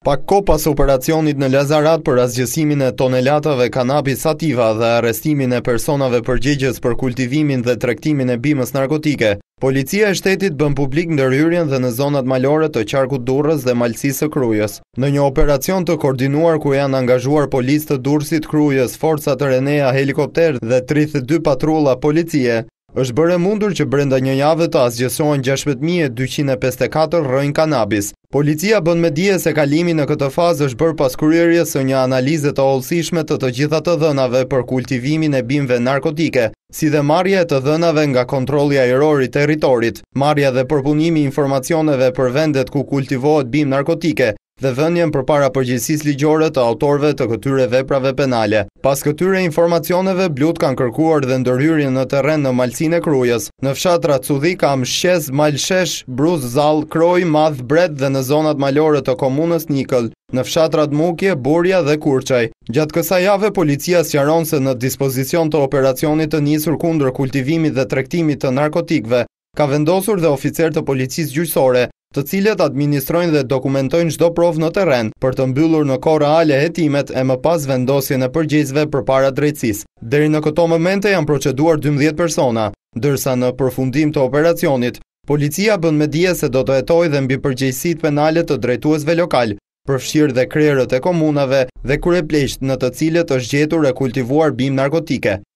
Pak kohë pas operacionit në Lazarat për asgjësimin e tonelatave kanabi sativa dhe arrestimin e personave përgjegjës për kultivimin dhe tregtimin e bimës narkotike, policia e shtetit bën publik ndërhyrjen dhe në zonat malore të qarkut Durrës dhe malësisë së Krujës. Në një operacion të koordinuar ku janë angazhuar policë të Durrësit, Krujës, forca të Renea, helikopter dhe 32 patrulla policie, është bërë mundur që brenda një jave të asgjësohen 16.254 rrojnë kanabis. Policia bën me dije se kalimi në këtë fazë është bërë pas kryerjes së një analize të hollësishme të gjitha të dhënave për kultivimin e bimëve narkotike, si dhe marrja e të dhënave nga kontrolli ajror i territorit, marrja dhe përpunimi i informacioneve për vendet ku kultivohet bimë narkotike, dhe vënien përpara përgjegjësisë ligjore të autorëve të këtyre veprave penale. Pas këtyre informacioneve, blut kanë kërkuar dhe ndërhyrjen në terren në malësinë e Krujës, në fshatrat Cudhi, Kamshqez, Malshesh, Bruz, Zall, Kroj, Madh, Bret dhe në zonat malore të komunës Nikël, në fshatrat Mukje, Burja dhe Kurçaj. Gjatë kësaj jave, policia sqaron se në dispozicion të operacionit të nisur kundër kultivimit dhe tregtimit të narkotikëve, ka vendosur dhe oficer të policisë gjyqësore, të cilët administrojnë dhe dokumentojnë çdo provë në terren për të mbyllur në kohë reale hetimet e më pas vendosjen e përgjegjësve përpara drejtësisë. Deri në këto momente janë proceduar 12 persona, ndërsa në përfundim të operacionit, policia bën me dije se do të hetojë dhe mbi përgjegjësitë penale të drejtuesve lokal, përfshirë dhe krerët e komunave dhe kryepleqt në të cilët është gjetur e kultivuar bimë narkotike.